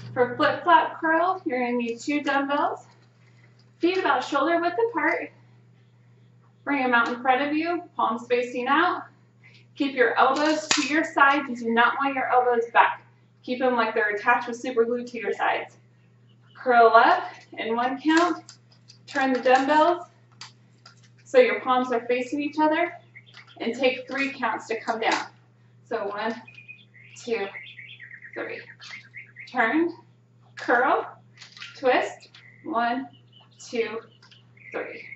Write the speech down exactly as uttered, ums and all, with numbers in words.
For flip-flop curl, you're going to need two dumbbells, feet about shoulder width apart. Bring them out in front of you, palms facing out. Keep your elbows to your sides. You do not want your elbows back. Keep them like they're attached with super glue to your sides. Curl up in one count. Turn the dumbbells so your palms are facing each other. And take three counts to come down. So one, two, three. Turn, curl, twist, one, two, three.